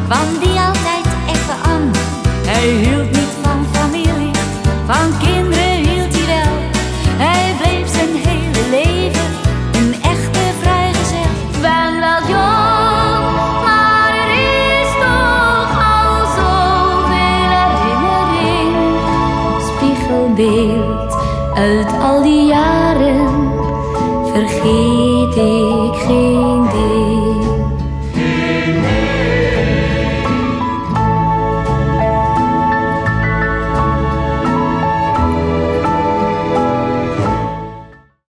kwam die altijd even aan. Hij hield niet van familie, van kinderen hield hij wel. Hij bleef zijn hele leven een echte vrijgezel. Ik ben wel jong, maar er is toch al zoveel herinnering. Spiegelbeeld uit al die jaren, vergeet ik geen.